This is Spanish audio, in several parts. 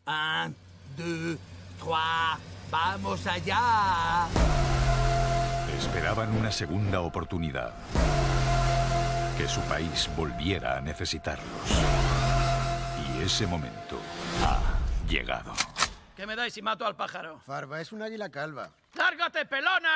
Un, deux, trois, ¡vamos allá! Esperaban una segunda oportunidad. Que su país volviera a necesitarlos. Y ese momento ha llegado. ¿Qué me dais si mato al pájaro? Farva, es un águila calva. ¡Lárgate, pelona!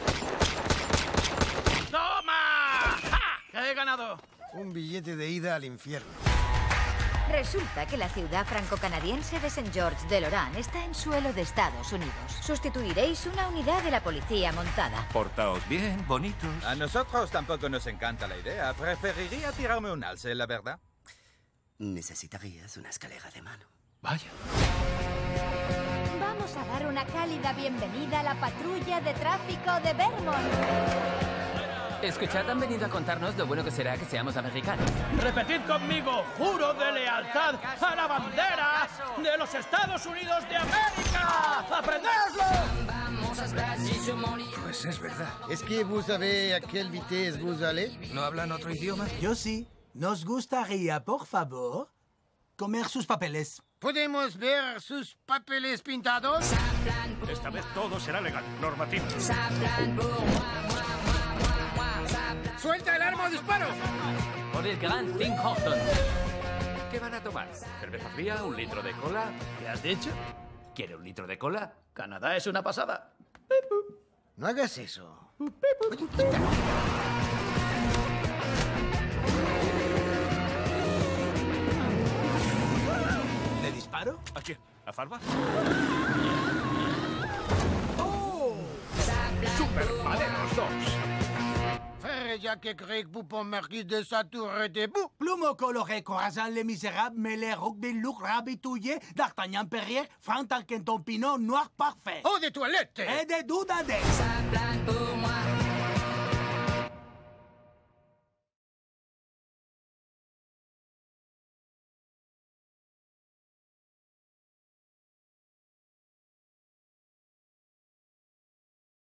¡Toma! ¡Ja! ¿Qué he ganado? Un billete de ida al infierno. Resulta que la ciudad franco-canadiense de St. George de Lorán está en suelo de Estados Unidos. Sustituiréis una unidad de la policía montada. Portaos bien, bonitos. A nosotros tampoco nos encanta la idea. Preferiría tirarme un alce, la verdad. Necesitarías una escalera de mano. Vaya. Vamos a dar una cálida bienvenida a la patrulla de tráfico de Vermont. Escuchad, han venido a contarnos lo bueno que será que seamos americanos. Repetid conmigo, juro de lealtad a la bandera de los Estados Unidos de América. ¡Aprendedlo! Pues es verdad. ¿Es que vous avez a quelle vitesse vous allez? ¿No hablan otro idioma? Yo sí. ¿Nos gustaría, por favor, comer sus papeles? ¿Podemos ver sus papeles pintados? Esta vez todo será legal, normativo. ¡Suelta el arma o disparos! Por el gran Tim Horton. ¿Qué van a tomar? ¿Cerveza fría? ¿Un litro de cola? ¿Qué has dicho? ¿Quiere un litro de cola? Canadá es una pasada. No hagas eso. ¿Le disparo? ¿A quién? ¿A Farva? ¡Supermaderos 2! Frère Jacques Greg Poupon Marquis de Satour debout. Plumeau coloré, Corazon les Misérables, Mêlé, Roquebil, Luc, Rabitouillet, D'Artagnan, Perrier, Franck Tarkenton, Pinot, Noir parfait. ¡Oh, de toilette! Et des doudes à des.